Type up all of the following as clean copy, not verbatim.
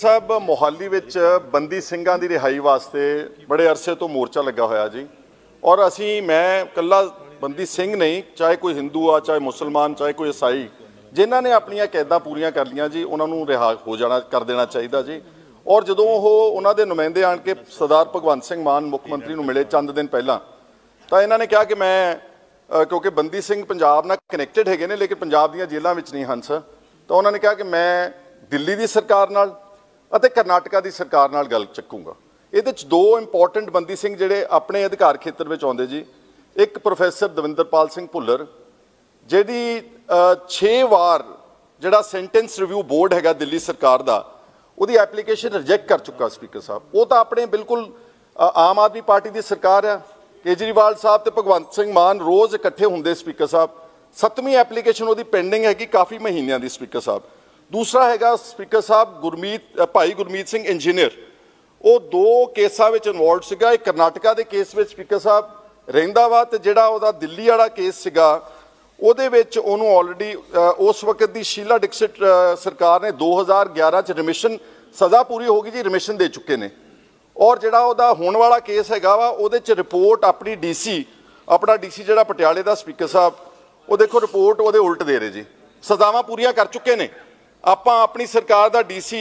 साहब मोहाली विच बंदी ਸਿੰਘਾਂ ਦੀ रिहाई वास्ते बड़े अरसे तो मोर्चा लगा होया जी। और असी मैं कला बंदी सिंह नहीं, चाहे कोई हिंदू आ, चाहे मुसलमान, चाहे कोई ईसाई, जिन्हों ने अपन कैदा पूरियां कर लिया जी, उन्होंने रिहा हो जाना कर देना चाहिए जी। और जदों उन्होंने नुमाइंदे आण के सरदार भगवंत सिंह मान मुख्यमंत्री नूं मिले चंद दिन पहला, तो इन्होंने कहा कि मैं क्योंकि बंदी सिंह पंजाब नाल कनैक्टेड है ने, लेकिन पंजाब दीयां जेलां विच नहीं हन सर, तो उन्होंने कहा कि मैं दिल्ली की सरकार नाल अते करनाटका की सरकार नाल गल चुकूँगा। ये दो इंपोर्टेंट बंदी सिंह जिहड़े अपने अधिकार खेत्र में आउंदे जी। एक प्रोफैसर दविंदरपाल सिंह भुल्लर जिहड़ी 6 वार जिहड़ा सेंटेंस रिव्यू बोर्ड हैगा दिल्ली सरकार दा, उहदी एप्लीकेशन रिजैक्ट कर चुका स्पीकर साहब। वो तो अपने बिल्कुल आम आदमी पार्टी की सरकार है, केजरीवाल साहब तो भगवंत सिंह मान रोज़ इकट्ठे होंगे स्पीकर साहब। 7वीं एप्लीकेशन वो पेंडिंग हैगी काफ़ी महीनों की स्पीकर साहब। दूसरा हैगा स्पीकर साहब भाई गुरमीत सिंह इंजीनियर, वो 2 केसां विच इनवॉल्व सीगा। एक कर्नाटका के केस में स्पीकर साहब रहिंदा वा, ते जिहड़ा उहदा दिल्ली वाला केस सीगा उहदे विच उहनूं ऑलरेडी उस वक्त की शीला डिक्सिट सरकार ने 2011 च रिमिशन सज़ा पूरी हो गई जी, रिमिशन दे चुके ने। और जिहड़ा उहदा होण वाला केस हैगा वा उहदे च रिपोर्ट अपनी अपना डीसी जिहड़ा पटियाले दा स्पीकर साहब, वो देखो रिपोर्ट उहदे उल्ट दे रहे जी, सज़ावां पूरियां कर चुके ने। आपां अपनी सरकार दा डीसी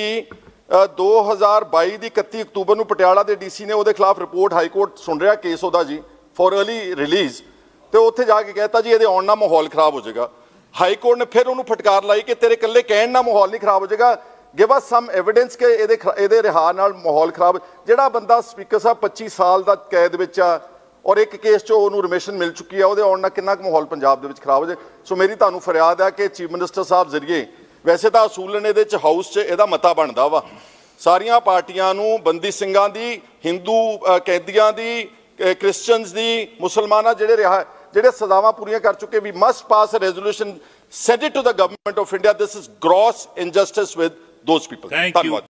2022 की 31 अक्तूबर को पटियाला के डीसी ने उहदे खिलाफ रिपोर्ट हाईकोर्ट सुन रहा केस उहदा जी फॉर अर्ली रिलीज़, तो उत्थे जाके कहता जी ये आने माहौल खराब हो जाएगा। हाईकोर्ट ने फिर उन्होंने फटकार लाई कि तेरे कल्ले कहण नाल माहौल नहीं खराब हो जाएगा, गिव अस सम एविडेंस के ये रिहा नाल माहौल खराब। जिहड़ा बंदा स्पीकर साहब 25 साल का कैद विच आ और एक केस चो उन्होंने रिमिशन मिल चुकी है, उहदे आउण नाल कितना माहौल पंजाब दे विच खराब हो जाए। सो मेरी तुहानूं फरियाद है कि चीफ मिनिस्टर साहब जरिए, वैसे तो असूलन ये हाउस च यदा मता बनता वा सारिया पार्टियां नूं बंदी ਸਿੰਘਾਂ दी, हिंदू कैदियां दी, क्रिश्चियंस दी, मुसलमाना जिहड़े सज़ावां पूरियां कर चुके, we must pass a resolution, send it to the government of India. This is gross injustice with those people. धन्यवाद।